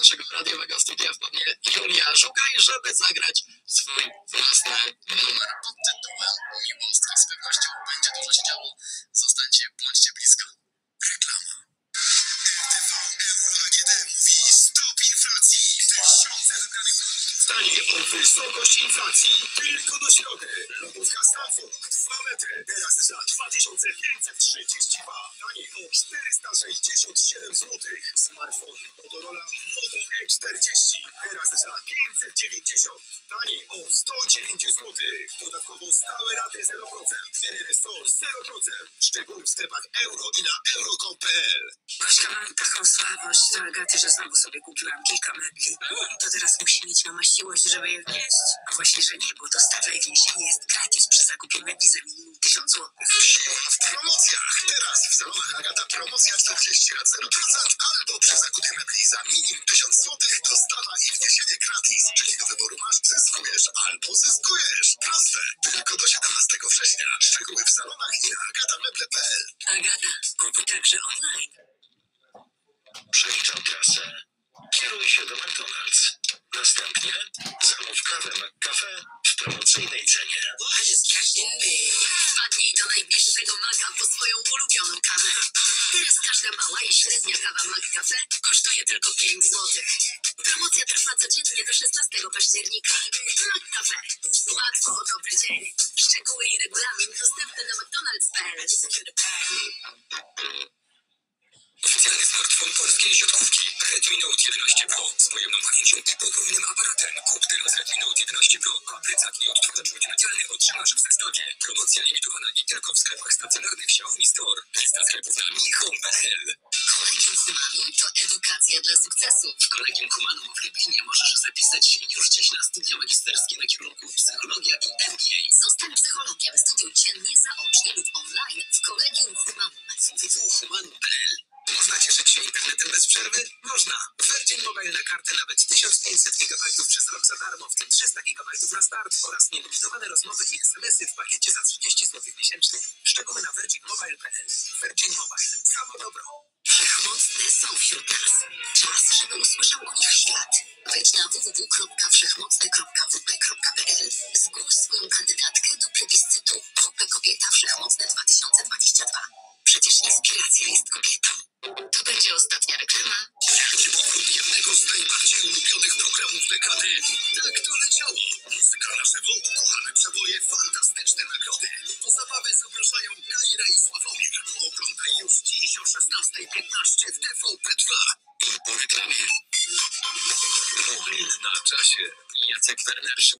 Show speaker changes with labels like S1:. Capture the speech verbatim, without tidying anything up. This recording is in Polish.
S1: naszego radiowego studia wpadnie Julia Żugaj, żeby zagrać swój własny numer pod tytułem Miłostki. Z pewnością będzie dużo się działo. Zostańcie, bądźcie blisko. Reklama. R T V Euro A G D mówi stop inflacji. Tysiące wybranych produktów. Taniej o wysokość inflacji. Tylko do środy. Lodówka Stanford. dwa metry. Teraz za dwa tysiące pięćset trzydzieści dwa. Taniej o czterysta sześćdziesiąt siedem złotych. Smartfon Motorola Moto E czterdzieści. Teraz za pięćset dziewięćdziesiąt. Taniej o sto dziewięć złotych. Dodatkowo stałe raty zero procent. R R S to zero procent. Szczegóły w sklepach euro i na euro kropka com kropka p l.
S2: Gośka, mam taką słabość do Agaty, że znowu sobie kupiłam kilka mebli. To teraz musi mieć mama siłość, żeby je wnieść? A właśnie, że nie, bo dostawa i wniesienie jest gratis przy zakupie mebli za minimum tysiąc złotych.
S1: Siła w promocjach. Teraz w salonach Agata promocja czterdzieści lat zero procent albo przy zakupie mebli za minimum tysiąc złotych dostawa i wniesienie gratis. Czyli do wyboru masz, zyskujesz albo zyskujesz. Proste. Tylko do siedemnastego września. Szczegóły w salonach i na agatameble kropka p l.
S2: Agata, kupuj także online.
S3: Przeliczam trasę. Kieruj się do McDonald's. Następnie zamów kawę McCafe w promocyjnej cenie.
S2: Wpadnij do najbliższego Maga po swoją ulubioną kawę. Teraz każda mała i średnia kawa McCafe kosztuje tylko pięć złotych. Promocja trwa codziennie do szesnastego października. McCafe. Łatwo o dobry dzień. Szczegóły i regulamin dostępne na mcdonalds kropka p l.
S1: Oficjalny smartfon polskiej siatkówki Redmi Note jedenaście Pro z pojemną pamięcią i podwójnym aparatem. Kup teraz Redmi Note jedenaście Pro, a plecak i odtwarzacz multimedialny otrzymasz w zestawie. Promocja limitowana nie tylko w sklepach stacjonarnych Xiaomi Store. Lista sklepów na mihome kropka p l.
S2: Kolegium Humanum to edukacja dla sukcesu.
S1: W Kolegium Humanum w Lublinie możesz zapisać się już dziś na studia magisterskie na kierunku psychologia i M B A.
S2: Zostań psychologiem, studiuj dziennie, zaocznie lub online w Kolegium Humanum.
S1: w w w kropka humanum kropka p l. Można cieszyć się internetem bez przerwy? Można. Virgin Mobile na kartę nawet tysiąc pięćset gigabajtów przez rok za darmo, w tym trzysta gigabajtów na start oraz nielimitowane rozmowy i es em esy w pakiecie za trzydzieści złotych miesięcznie. Szczegóły na virgin mobile kropka p l. Virgin Mobile. Samo dobro.
S2: Wszechmocne są wśród nas. Czas, żeby usłyszał o nich świat. Wejdź na w w w kropka wszechmocne kropka w p kropka p l. Zgłoś swoją kandydatkę do plebiscytu W P Kobieta Wszechmocne dwa tysiące dwadzieścia dwa. Przecież inspiracja jest kobietą. To będzie ostatnia reklama.
S1: Wielki powrót jednego z najbardziej ulubionych programów dekady. Tak to leciało. Muzyka na żywo, ukochane przeboje, fantastyczne nagrody. Do zabawy zapraszają Kajra i Sławomir. Oglądaj już dziś o szesnasta piętnaście w T V P dwa. I po reklamie. Moment na czasie. Jacek Werner.